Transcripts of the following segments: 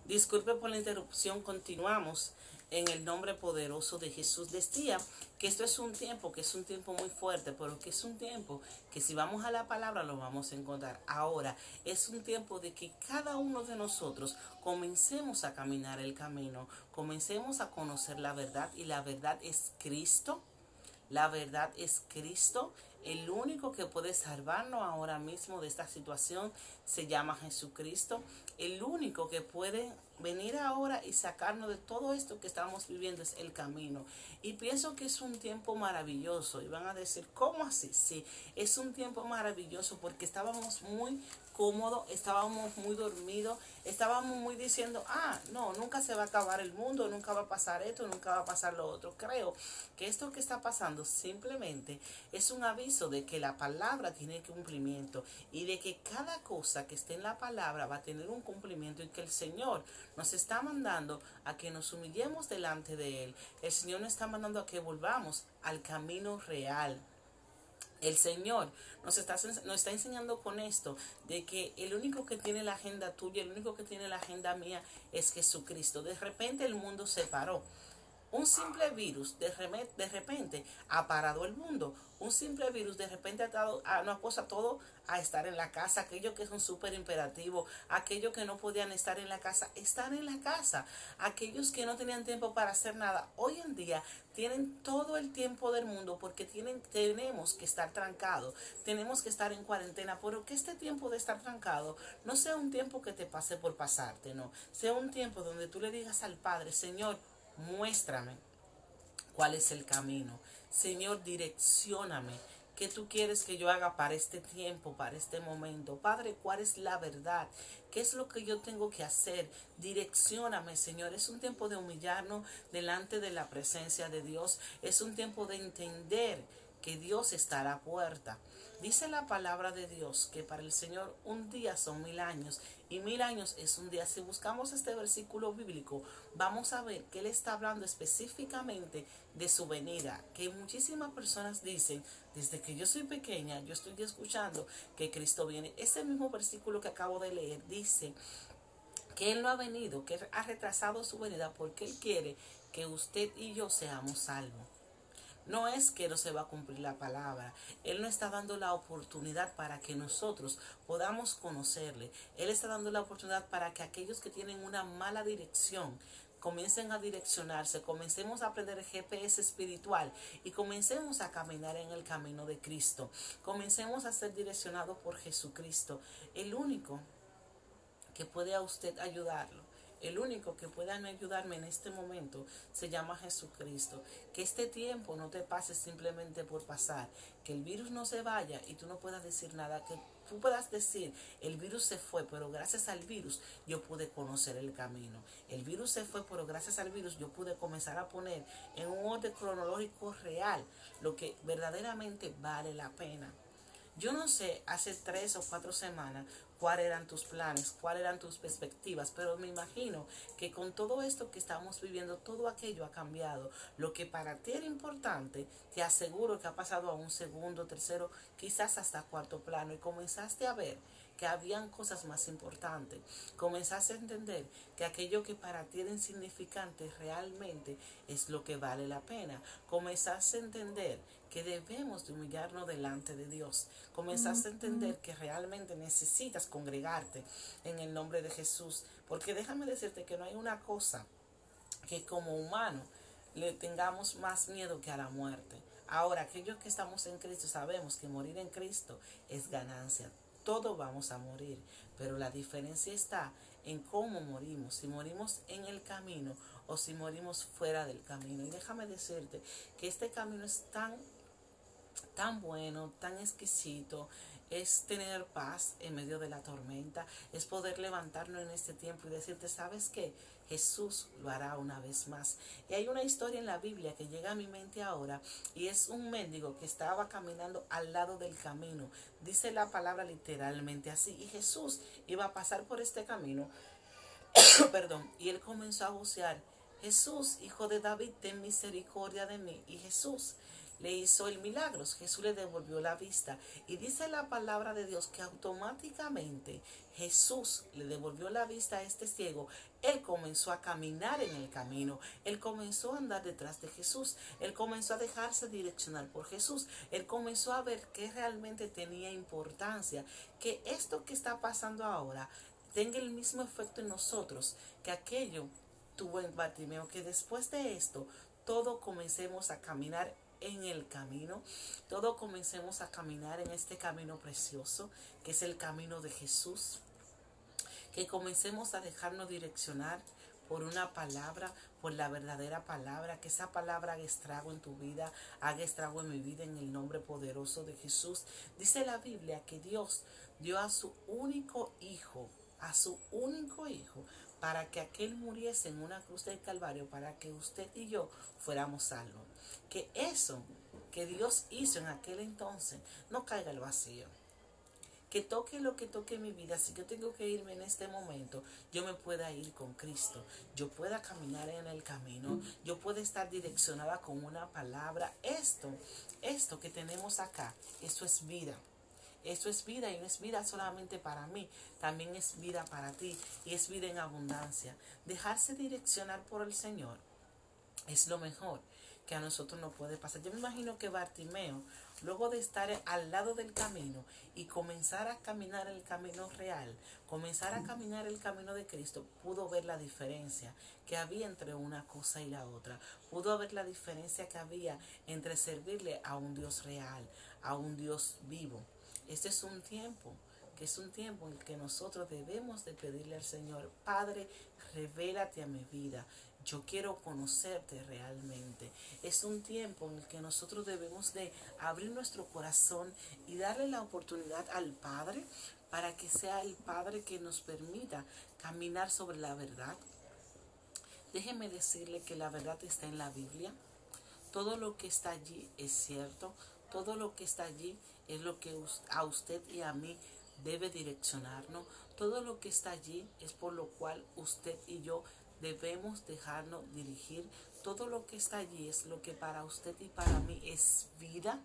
Disculpe por la interrupción, continuamos en el nombre poderoso de Jesús. Decía que esto es un tiempo, que es un tiempo muy fuerte, pero que es un tiempo que si vamos a la palabra lo vamos a encontrar. Ahora, es un tiempo de que cada uno de nosotros comencemos a caminar el camino, comencemos a conocer la verdad, y la verdad es Cristo. La verdad es Cristo. El único que puede salvarnos ahora mismo de esta situación se llama Jesucristo. El único que puede venir ahora y sacarnos de todo esto que estamos viviendo es el camino. Y pienso que es un tiempo maravilloso. Y van a decir, ¿cómo así? Sí, es un tiempo maravilloso porque estábamos muy cómodos, estábamos muy dormidos, estábamos muy diciendo, no, nunca se va a acabar el mundo, nunca va a pasar esto, nunca va a pasar lo otro. Creo que esto que está pasando simplemente es un aviso de que la palabra tiene cumplimiento y de que cada cosa que esté en la palabra va a tener un cumplimiento, y que el Señor nos está mandando a que nos humillemos delante de Él. El Señor nos está mandando a que volvamos al camino real. El Señor nos está enseñando con esto de que el único que tiene la agenda tuya, el único que tiene la agenda mía es Jesucristo. De repente el mundo se paró. Un simple virus de repente ha parado el mundo. Un simple virus de repente nos ha puesto a todo a estar en la casa. Aquellos que son súper imperativos, aquellos que no podían estar en la casa, están en la casa. Aquellos que no tenían tiempo para hacer nada, hoy en día tienen todo el tiempo del mundo porque tenemos que estar trancados, tenemos que estar en cuarentena, pero que este tiempo de estar trancado no sea un tiempo que te pase por pasarte, no. Sea un tiempo donde tú le digas al Padre, Señor, muéstrame cuál es el camino. Señor, direccióname. ¿Qué tú quieres que yo haga para este tiempo, para este momento? Padre, ¿cuál es la verdad? ¿Qué es lo que yo tengo que hacer? Direccióname, Señor. Es un tiempo de humillarnos delante de la presencia de Dios. Es un tiempo de entender que Dios está a la puerta. Dice la palabra de Dios que para el Señor un día son 1000 años y 1000 años es un día. Si buscamos este versículo bíblico, vamos a ver que Él está hablando específicamente de su venida. Que muchísimas personas dicen, desde que yo soy pequeña, yo estoy escuchando que Cristo viene. Ese mismo versículo que acabo de leer dice que Él no ha venido, que Él ha retrasado su venida porque Él quiere que usted y yo seamos salvos. No es que no se va a cumplir la palabra. Él no está dando la oportunidad para que nosotros podamos conocerle. Él está dando la oportunidad para que aquellos que tienen una mala dirección comiencen a direccionarse, comencemos a aprender el GPS espiritual y comencemos a caminar en el camino de Cristo. Comencemos a ser direccionados por Jesucristo, el único que puede a usted ayudarlo. El único que pueda ayudarme en este momento se llama Jesucristo. Que este tiempo no te pase simplemente por pasar. Que el virus no se vaya y tú no puedas decir nada. Que tú puedas decir, el virus se fue, pero gracias al virus yo pude conocer el camino. El virus se fue, pero gracias al virus yo pude comenzar a poner en un orden cronológico real lo que verdaderamente vale la pena. Yo no sé, hace 3 o 4 semanas, cuáles eran tus planes, cuáles eran tus perspectivas, pero me imagino que con todo esto que estamos viviendo, todo aquello ha cambiado. Lo que para ti era importante, te aseguro que ha pasado a un segundo, tercero, quizás hasta cuarto plano, y comenzaste a ver que habían cosas más importantes. Comenzaste a entender que aquello que para ti era insignificante realmente es lo que vale la pena. Comenzaste a entender que debemos de humillarnos delante de Dios. Comenzaste a entender que realmente necesitas congregarte en el nombre de Jesús. Porque déjame decirte que no hay una cosa que como humano le tengamos más miedo que a la muerte. Ahora, aquellos que estamos en Cristo sabemos que morir en Cristo es ganancia. Todos vamos a morir, pero la diferencia está en cómo morimos, si morimos en el camino o si morimos fuera del camino. Y déjame decirte que este camino es tan bueno, tan exquisito, es tener paz en medio de la tormenta, es poder levantarnos en este tiempo y decirte, ¿sabes qué? Jesús lo hará una vez más. Y hay una historia en la Biblia que llega a mi mente ahora, y es un mendigo que estaba caminando al lado del camino. Dice la palabra literalmente así, y Jesús iba a pasar por este camino, perdón, y él comenzó a vocear, Jesús, hijo de David, ten misericordia de mí. Y Jesús le hizo el milagro. Jesús le devolvió la vista. Y dice la palabra de Dios que automáticamente Jesús le devolvió la vista a este ciego. Él comenzó a caminar en el camino. Él comenzó a andar detrás de Jesús. Él comenzó a dejarse direccionar por Jesús. Él comenzó a ver que realmente tenía importancia. Que esto que está pasando ahora tenga el mismo efecto en nosotros que aquello tuvo en Bartimeo. Que después de esto, todos comencemos a caminar en el camino, todos comencemos a caminar en este camino precioso, que es el camino de Jesús. Que comencemos a dejarnos direccionar por una palabra, por la verdadera palabra, que esa palabra haga estrago en tu vida, haga estrago en mi vida, en el nombre poderoso de Jesús. Dice la Biblia que Dios dio a su único hijo, para que aquel muriese en una cruz del Calvario, para que usted y yo fuéramos salvos. Que eso que Dios hizo en aquel entonces no caiga al vacío. Que toque lo que toque mi vida. Si yo tengo que irme en este momento, yo me pueda ir con Cristo. Yo pueda caminar en el camino. Yo pueda estar direccionada con una palabra. Esto que tenemos acá, esto es vida. Esto es vida, y no es vida solamente para mí, también es vida para ti, y es vida en abundancia. Dejarse direccionar por el Señor es lo mejor que a nosotros nos puede pasar. Yo me imagino que Bartimeo, luego de estar al lado del camino y comenzar a caminar el camino real, comenzar a caminar el camino de Cristo, pudo ver la diferencia que había entre una cosa y la otra. Pudo ver la diferencia que había entre servirle a un Dios real, a un Dios vivo. Este es un tiempo en el que nosotros debemos de pedirle al Señor: Padre, revélate a mi vida. Yo quiero conocerte realmente. Es un tiempo en el que nosotros debemos de abrir nuestro corazón y darle la oportunidad al Padre, para que sea el Padre que nos permita caminar sobre la verdad. Déjeme decirle que la verdad está en la Biblia. Todo lo que está allí es cierto. Todo lo que está allí es lo que a usted y a mí debe direccionarnos. Todo lo que está allí es por lo cual usted y yo debemos dejarnos dirigir. Todo lo que está allí es lo que para usted y para mí es vida.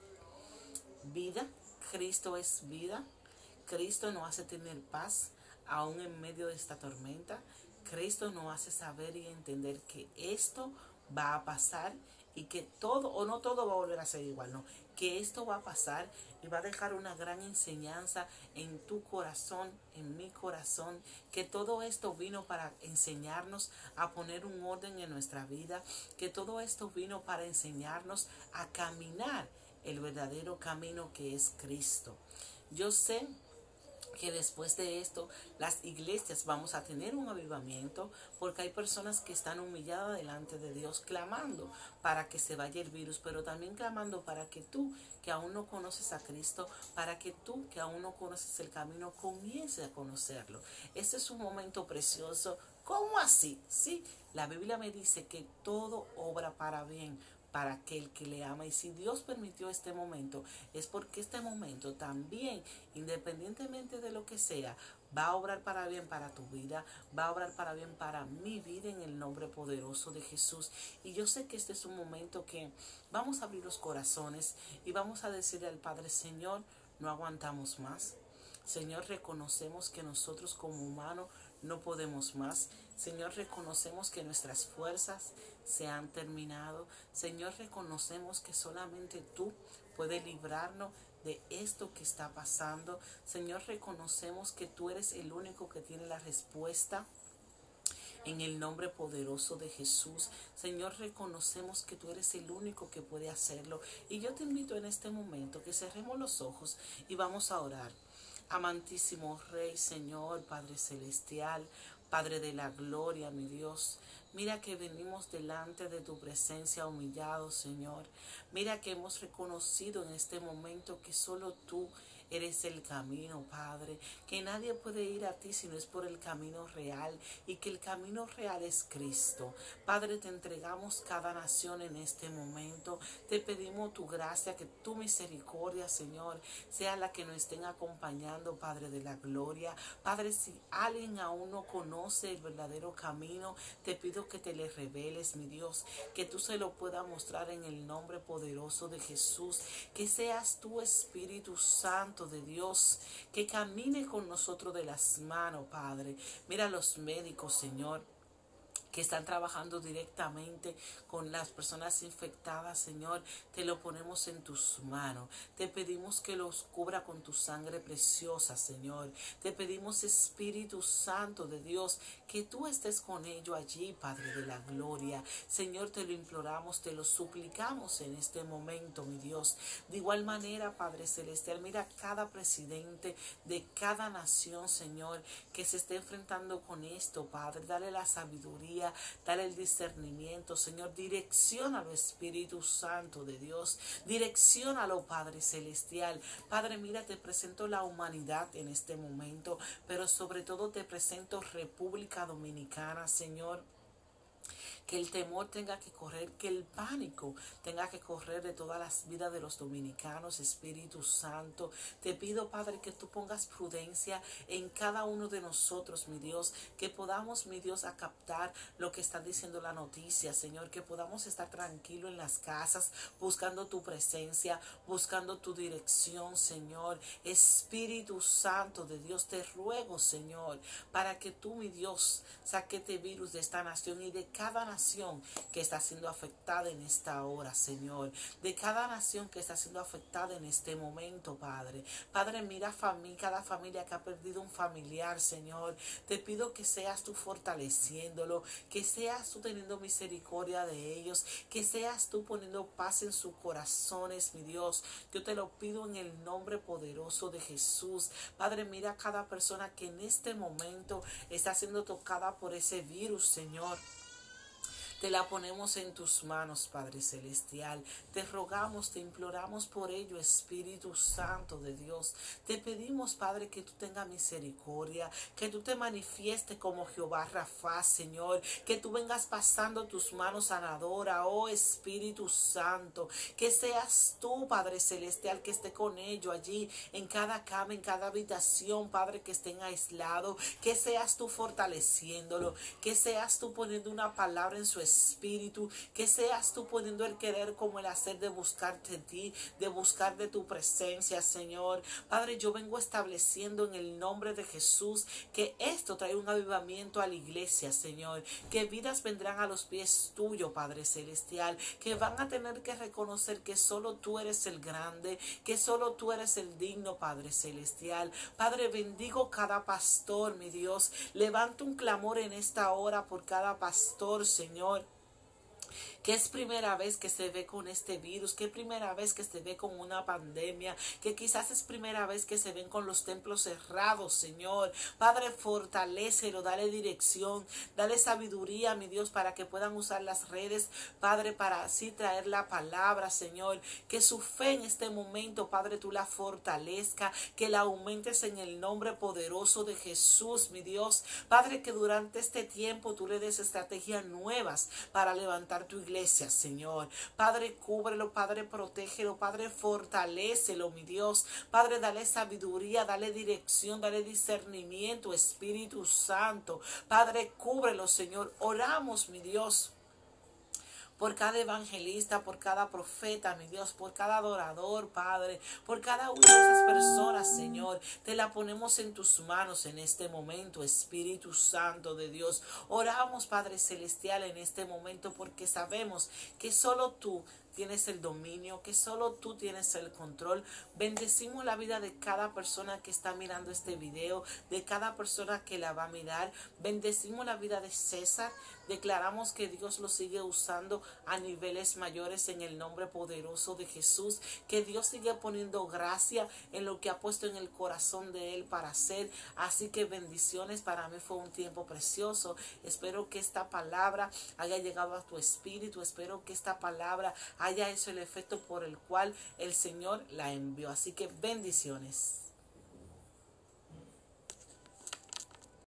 Vida. Cristo es vida. Cristo nos hace tener paz aún en medio de esta tormenta. Cristo nos hace saber y entender que esto va a pasar, y que todo o no todo va a volver a ser igual, no, que esto va a pasar y va a dejar una gran enseñanza en tu corazón, en mi corazón, que todo esto vino para enseñarnos a poner un orden en nuestra vida, que todo esto vino para enseñarnos a caminar el verdadero camino que es Cristo. Yo sé que después de esto las iglesias vamos a tener un avivamiento, porque hay personas que están humilladas delante de Dios, clamando para que se vaya el virus, pero también clamando para que tú, que aún no conoces a Cristo, para que tú, que aún no conoces el camino, comiences a conocerlo. Este es un momento precioso. ¿Cómo así? Sí, la Biblia me dice que todo obra para bien para aquel que le ama. Y si Dios permitió este momento, es porque este momento también, independientemente de lo que sea, va a obrar para bien para tu vida, va a obrar para bien para mi vida, en el nombre poderoso de Jesús. Y yo sé que este es un momento que vamos a abrir los corazones y vamos a decirle al Padre: Señor, no aguantamos más. Señor, reconocemos que nosotros como humanos no podemos más. Señor, reconocemos que nuestras fuerzas se han terminado. Señor, reconocemos que solamente tú puedes librarnos de esto que está pasando. Señor, reconocemos que tú eres el único que tiene la respuesta, en el nombre poderoso de Jesús. Señor, reconocemos que tú eres el único que puede hacerlo. Y yo te invito en este momento que cerremos los ojos y vamos a orar. Amantísimo Rey, Señor, Padre Celestial, Padre de la gloria, mi Dios, mira que venimos delante de tu presencia humillados, Señor. Mira que hemos reconocido en este momento que solo tú eres el camino, Padre, que nadie puede ir a ti si no es por el camino real y que el camino real es Cristo. Padre, te entregamos cada nación en este momento. Te pedimos tu gracia, que tu misericordia, Señor, sea la que nos estén acompañando, Padre de la gloria. Padre, si alguien aún no conoce el verdadero camino, te pido que te le reveles, mi Dios, que tú se lo puedas mostrar en el nombre poderoso de Jesús, que seas tú, Espíritu Santo de Dios, que camine con nosotros de las manos, Padre. Mira a los médicos, Señor, que están trabajando directamente con las personas infectadas, Señor, te lo ponemos en tus manos. Te pedimos que los cubra con tu sangre preciosa, Señor. Te pedimos, Espíritu Santo de Dios, que tú estés con ellos allí, Padre de la gloria. Señor, te lo imploramos, te lo suplicamos en este momento, mi Dios. De igual manera, Padre Celestial, mira cada presidente de cada nación, Señor, que se esté enfrentando con esto, Padre. Dale la sabiduría, dale el discernimiento, Señor. Direcciónalo, Espíritu Santo de Dios. Direcciónalo, Padre Celestial. Padre, mira, te presento la humanidad en este momento, pero sobre todo te presento República Dominicana, Señor. Que el temor tenga que correr, que el pánico tenga que correr de todas las vidas de los dominicanos, Espíritu Santo. Te pido, Padre, que tú pongas prudencia en cada uno de nosotros, mi Dios, que podamos, mi Dios, a captar lo que está diciendo la noticia, Señor, que podamos estar tranquilos en las casas, buscando tu presencia, buscando tu dirección, Señor. Espíritu Santo de Dios, te ruego, Señor, para que tú, mi Dios, saque este virus de esta nación y de cada nación que está siendo afectada en esta hora, Señor, de cada nación que está siendo afectada en este momento, Padre. Padre, mira cada familia que ha perdido un familiar, Señor. Te pido que seas tú fortaleciéndolo, que seas tú teniendo misericordia de ellos, que seas tú poniendo paz en sus corazones, mi Dios. Yo te lo pido en el nombre poderoso de Jesús. Padre, mira cada persona que en este momento está siendo tocada por ese virus, Señor. Te la ponemos en tus manos, Padre Celestial. Te rogamos, te imploramos por ello, Espíritu Santo de Dios. Te pedimos, Padre, que tú tengas misericordia, que tú te manifiestes como Jehová Rafa, Señor. Que tú vengas pasando tus manos sanadora, oh Espíritu Santo. Que seas tú, Padre Celestial, que esté con ellos allí, en cada cama, en cada habitación, Padre, que estén aislados. Que seas tú fortaleciéndolo, que seas tú poniendo una palabra en su espíritu, que seas tú poniendo el querer como el hacer de buscarte a ti, de buscar de tu presencia, Señor. Padre, yo vengo estableciendo en el nombre de Jesús que esto trae un avivamiento a la iglesia, Señor, que vidas vendrán a los pies tuyos, Padre Celestial, que van a tener que reconocer que solo tú eres el grande, que solo tú eres el digno, Padre Celestial. Padre, bendigo cada pastor, mi Dios. Levanto un clamor en esta hora por cada pastor, Señor, que es primera vez que se ve con este virus, que es primera vez que se ve con una pandemia, que quizás es primera vez que se ven con los templos cerrados, Señor. Padre, fortalécelo, dale dirección, dale sabiduría, mi Dios, para que puedan usar las redes, Padre, para así traer la palabra, Señor. Que su fe en este momento, Padre, tú la fortalezca, que la aumentes en el nombre poderoso de Jesús, mi Dios. Padre, que durante este tiempo tú le des estrategias nuevas para levantar tu iglesia, Señor. Padre, cúbrelo, Padre, protégelo, Padre, fortalécelo, mi Dios. Padre, dale sabiduría, dale dirección, dale discernimiento, Espíritu Santo. Padre, cúbrelo, Señor. Oramos, mi Dios, por cada evangelista, por cada profeta, mi Dios, por cada adorador, Padre, por cada una de esas personas, Señor. Te la ponemos en tus manos en este momento, Espíritu Santo de Dios. Oramos, Padre Celestial, en este momento porque sabemos que solo tú tienes el dominio, que solo tú tienes el control. Bendecimos la vida de cada persona que está mirando este video, de cada persona que la va a mirar. Bendecimos la vida de César. Declaramos que Dios lo sigue usando a niveles mayores en el nombre poderoso de Jesús. Que Dios sigue poniendo gracia en lo que ha puesto en el corazón de él para hacer. Así que bendiciones. Para mí fue un tiempo precioso. Espero que esta palabra haya llegado a tu espíritu. Espero que esta palabra haya haya hecho el efecto por el cual el Señor la envió. Así que bendiciones.